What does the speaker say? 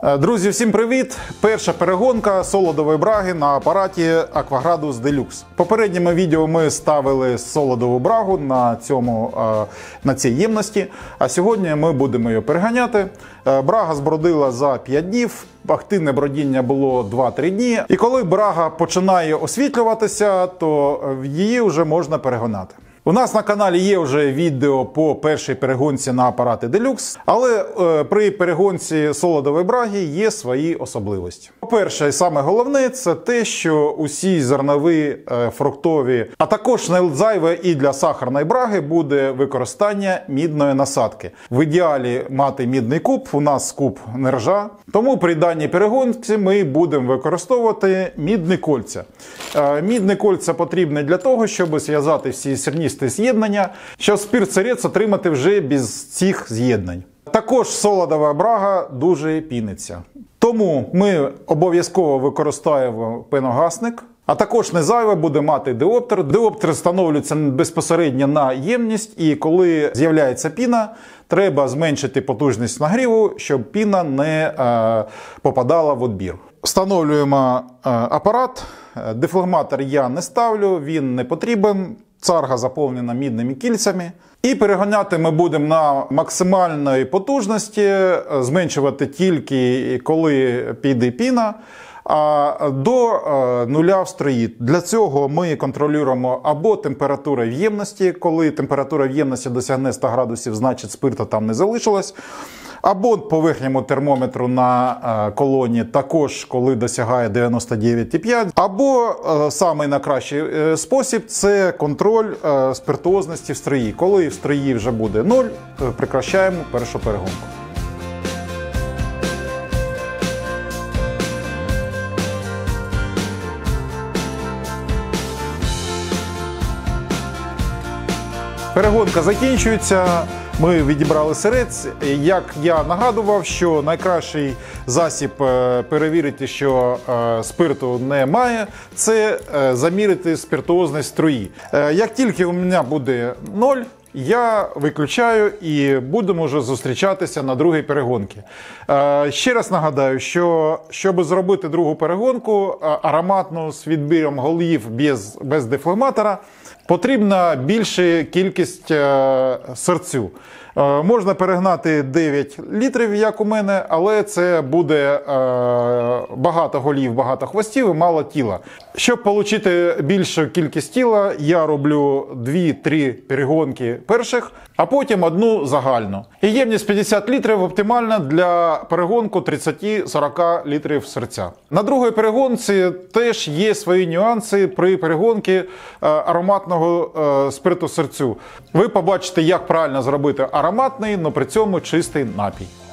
Друзі, всім привіт! Перша перегонка солодової браги на апараті Aquagradus Deluxe. В попередньому відео ми ставили солодову брагу на цій ємності, а сьогодні ми будемо її переганяти. Брага збродила за 5 днів, активне бродіння було 2-3 дні. І коли брага починає освітлюватися, то її вже можна перегонати. У нас на каналі є вже відео по першій перегонці на апарати Deluxe, але при перегонці солодової браги є свої особливості. По-перше, і саме головне, це те, що усі зернові, фруктові, а також не зайве і для сахарної браги буде використання мідної насадки. В ідеалі мати мідний куб, у нас куб нержа, тому при даній перегонці ми будемо використовувати мідні кольця. Мідні кольця потрібні для того, щоб зв'язати всі сірністі з'єднання, щоб спирт-сирець отримати вже без цих з'єднань. Також солодова брага дуже піниться. Тому ми обов'язково використовуємо пеногасник, а також не зайве буде мати діоптер. Діоптер встановлюється безпосередньо на ємність, і коли з'являється піна, треба зменшити потужність нагріву, щоб піна не попадала в відбір. Встановлюємо апарат. Дефлегматор я не ставлю, він не потрібен. Царга заповнена мідними кільцями. І переганяти ми будемо на максимальної потужності, зменшувати тільки коли піде піна, до нуля в строї. Для цього ми контролюємо або температуру в ємності, коли температура в ємності досягне 100 градусів, значить спирта там не залишилось. Або по верхньому термометру на колоні, також коли досягає 99,5. Або самий найкращий спосіб – це контроль спиртуозності в строї. Коли в строї вже буде 0, прекращаємо першу перегонку. Перегонка закінчується. Ми відібрали сирець. Як я нагадував, що найкращий засіб перевірити, що спирту немає, це замірити спиртуозність струї. Як тільки у мене буде 0, я виключаю і будемо вже зустрічатися на другій перегонці. Ще раз нагадаю, що щоб зробити другу перегонку, ароматну з відбіром голів без дефлегматора, потрібна більша кількість сирцю. Можна перегнати 9 літрів, як у мене, але це буде багато голів, багато хвостів і мало тіла. Щоб отримати більшу кількість тіла, я роблю 2-3 перегонки перших, а потім одну загальну. І ємність 50 літрів оптимальна для перегонку 30-40 літрів сирця. На другій перегонці теж є свої нюанси при перегонці ароматного спирту сирцю. Ви побачите, як правильно зробити ароматний, але при цьому чистий напій.